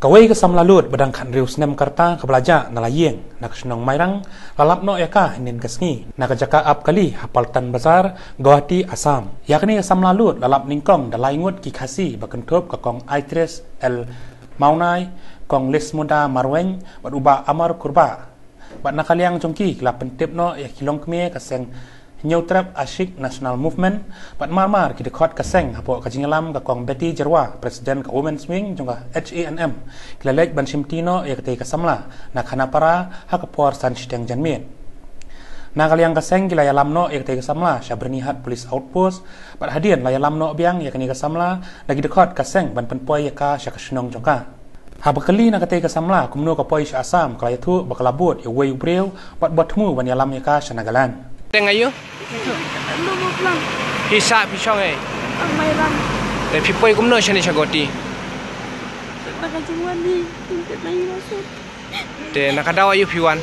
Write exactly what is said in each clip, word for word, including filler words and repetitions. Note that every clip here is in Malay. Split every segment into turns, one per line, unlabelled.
Kawai ke samlalut badang kan rius nem karta ke belajar nalayeng nak senong mairang lalap no yaka inin kesngi nak jaka ap kali hapaltan bazar Guwahati Assam yakni ke samlalut lalap ningkong dalai ngut ki khasi bakentop ke kong Aitres El Maunai kong Les Muda Marweng bad uba amar kurba bad nakaliang jongki kelap pentip no ya kilong kemie kaseng New Trap Ashik National Movement pat marmar ki dekot kaseng hapo kajingalam ka kong Betty Jerwa presiden ka Women's Wing jongka H A N M kilalek ban simtino ya kete kasamla na khana para ha kapor san siteng janmien na kaliang kaseng kila yalam no ya kete kasamla syabrni hat police outpost pat hadian la yalam no biang ya kani kasamla lagi dekot kaseng ban penpoi ya ka syakasnong jongka habakali na kete kasamla kumno ka poi Assam kala yatu bakalabut ya wei ubreu pat botmu ban yalam ya ka sanagalan
Teng ayo?
Lumu pulang.
Hisa pisang eh.
Amairan.
Tapi poi kumno shani shagoti.
Nakajuan ni tinta naik masuk.
Te nakadaw ayo piwan.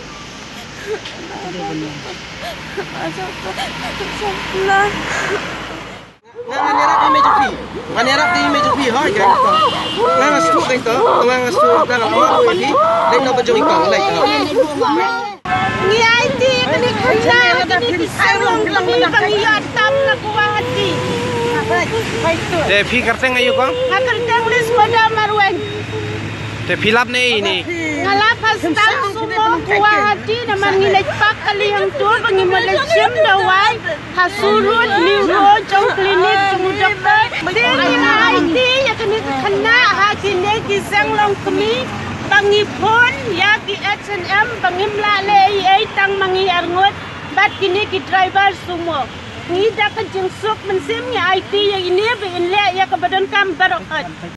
Masuk sebelah.
Nganyarak kami jupi. Nganyarak di mejupi hai kan. Ngang stu kan to, ngang stu dalam awak ini, lain nak berjumpa kau lain to.
Ni I T kani khana kani sarong kami kami atam na Guwahati.
Te pi karteng ayo kong?
Akan tenglis pada Marweng.
Te pilap ne ini.
Ngalap hastam semua Guwahati na mangilit pak kali yang tur pengimalaysiam dawai hasurut neuro jong klinik jong dokter. Tinggi I T ya kani khana hakine kisang long kami pangipun ya ki H and M pangimla le ai tang mangi arngot bat kini ki driver semua ni dak kejengsuk mensim ya I T yang ini be inle ya ke badan kam barokat